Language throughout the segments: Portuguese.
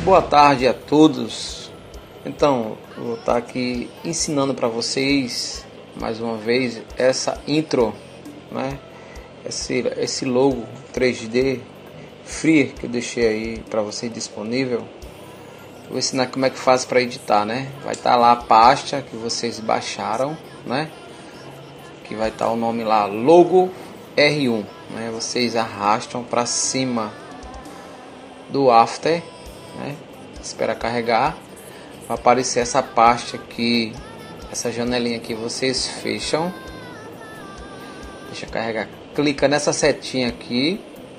Boa tarde a todos. Então, eu vou estar aqui ensinando para vocês mais uma vez essa intro, né? Esse logo 3D free que eu deixei aí para vocês disponível. Vou ensinar como é que faz para editar, né? Vai estar lá a pasta que vocês baixaram, né? Que vai estar o nome lá, logo R1, né? Vocês arrastam para cima do After, né? Espera carregar, vai aparecer essa pasta aqui, essa janelinha aqui, vocês fecham, deixa carregar, clica nessa setinha aqui,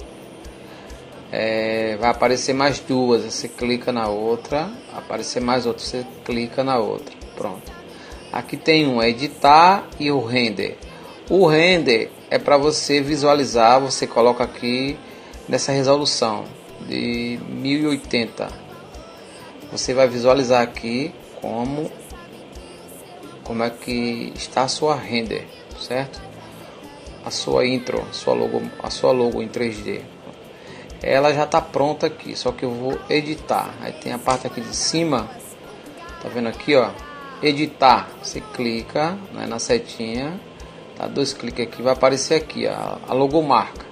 vai aparecer mais duas, você clica na outra, aparecer mais outra, você clica na outra, pronto. Aqui tem um editar e o render. O render é para você visualizar, você coloca aqui nessa resolução de 1080. Você vai visualizar aqui como é que está a sua render, certo? A sua intro, a sua logo em 3D. Ela já está pronta aqui, só que eu vou editar. Aí tem a parte aqui de cima, tá vendo aqui, ó, editar. Você clica, né, na setinha, tá, 2 cliques aqui, vai aparecer aqui a logomarca.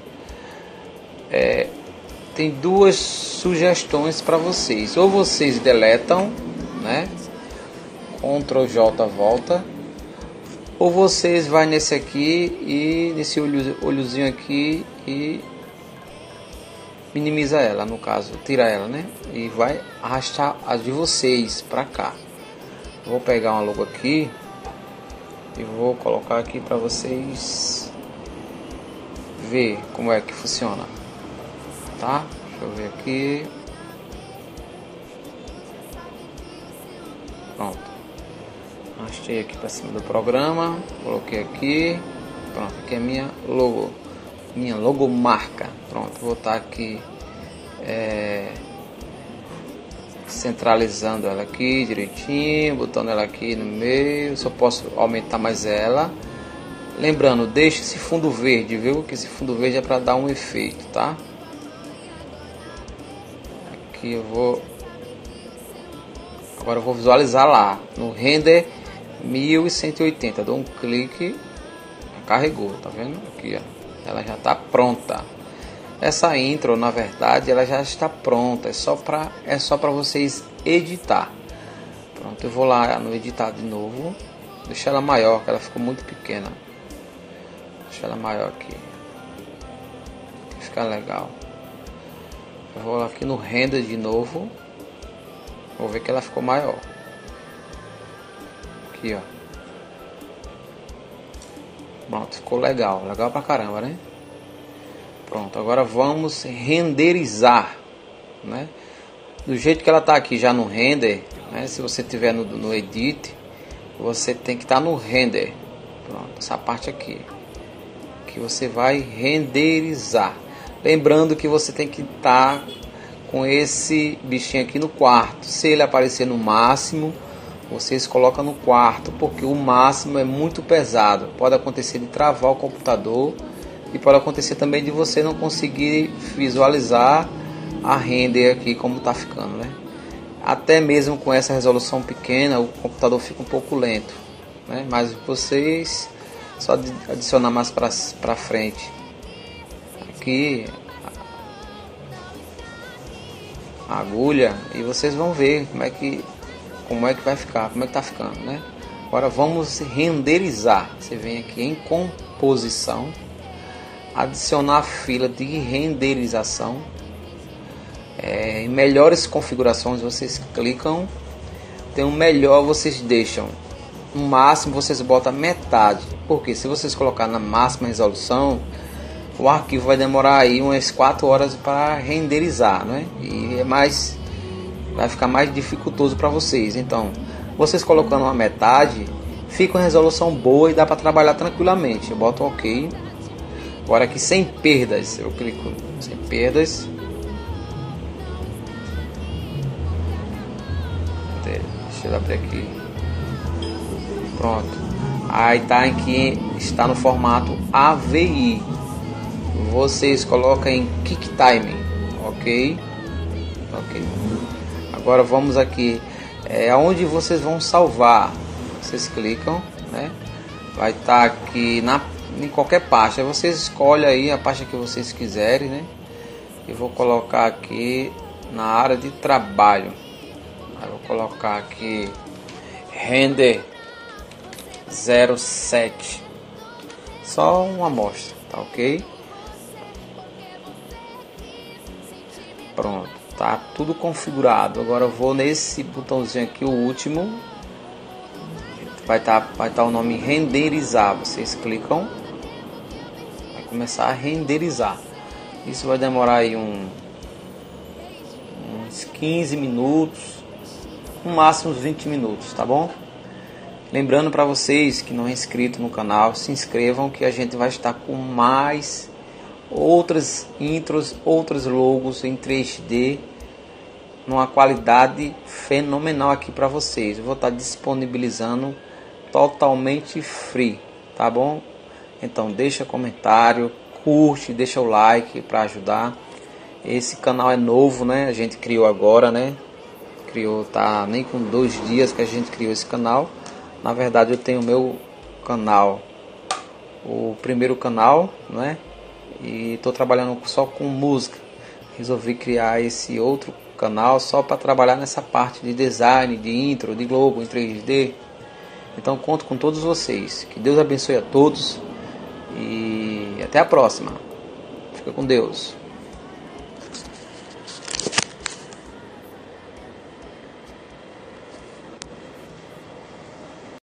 Tem duas sugestões para vocês. Ou vocês deletam, né? Ctrl J volta. Ou vocês vai nesse aqui e nesse olhozinho aqui e minimiza ela, no caso, tira ela, né? E vai arrastar as de vocês para cá. Vou pegar uma logo aqui e vou colocar aqui para vocês ver como é que funciona. Tá? Deixa eu ver aqui. Pronto. Arrastei aqui para cima do programa. Coloquei aqui. Pronto. Aqui é minha logo. Minha logomarca. Pronto. Vou estar aqui centralizando ela aqui direitinho. Botando ela aqui no meio. Só posso aumentar mais ela. Lembrando, deixe esse fundo verde, viu? Que esse fundo verde é para dar um efeito, tá? Agora eu vou visualizar lá no render 1180, dou um clique, carregou, tá vendo aqui, ó, ela já está pronta. Essa intro, na verdade, ela já está pronta, é só para vocês editar. Pronto, eu vou lá no editar de novo, deixar ela maior, que ela ficou muito pequena. Deixa ela maior aqui, fica legal. Eu vou aqui no render de novo. Vou ver que ela ficou maior. Aqui, ó. Pronto, ficou legal. Legal pra caramba, né? Pronto, agora vamos renderizar, né? Do jeito que ela tá aqui já no render, né? Se você tiver no edit, você tem que estar no render. Pronto, essa parte aqui. Que você vai renderizar. Lembrando que você tem que estar com esse bichinho aqui no quarto. Se ele aparecer no máximo, vocês colocam no quarto, porque o máximo é muito pesado. Pode acontecer de travar o computador e pode acontecer também de você não conseguir visualizar a render aqui como está ficando, né? Até mesmo com essa resolução pequena, o computador fica um pouco lento, né? Mas vocês só adicionar mais para frente. Aqui a agulha e vocês vão ver como é que vai ficar, como é que tá ficando, né? Agora vamos renderizar. Você vem aqui em composição, adicionar a fila de renderização, em melhores configurações vocês clicam, tem um melhor, vocês deixam no máximo, vocês botam metade, porque se vocês colocar na máxima resolução, o arquivo vai demorar aí umas 4 horas para renderizar, né? E vai ficar mais dificultoso para vocês. Então, vocês colocando uma metade, fica uma resolução boa e dá para trabalhar tranquilamente. Eu boto OK. Agora aqui sem perdas, eu clico sem perdas. Deixa eu abrir aqui. Pronto. Aí tá aqui, está no formato AVI. Vocês colocam em QuickTime, ok? Agora vamos aqui, aonde vocês vão salvar. Vocês clicam, né? Vai estar aqui em qualquer pasta. Vocês escolhem aí a pasta que vocês quiserem, né? Eu vou colocar aqui na área de trabalho. Eu vou colocar aqui render 07. Só uma amostra, tá ok? Pronto, tá tudo configurado. Agora eu vou nesse botãozinho aqui, o último. Vai tá o nome renderizar. Vocês clicam, vai começar a renderizar. Isso vai demorar aí uns 15 minutos, no máximo uns 20 minutos, tá bom? Lembrando para vocês que não é inscrito no canal, se inscrevam que a gente vai estar com mais outras intros, outros logos em 3D numa qualidade fenomenal aqui para vocês. Eu vou estar disponibilizando totalmente free, tá bom? Então deixa comentário, curte, deixa o like para ajudar. Esse canal é novo, né? A gente criou agora, né? Tá nem com 2 dias que a gente criou esse canal. Na verdade eu tenho o meu canal, o primeiro canal, né? E estou trabalhando só com música. Resolvi criar esse outro canal só para trabalhar nessa parte de design, de intro, de logo em 3D. Então conto com todos vocês. Que Deus abençoe a todos e até a próxima. Fica com Deus.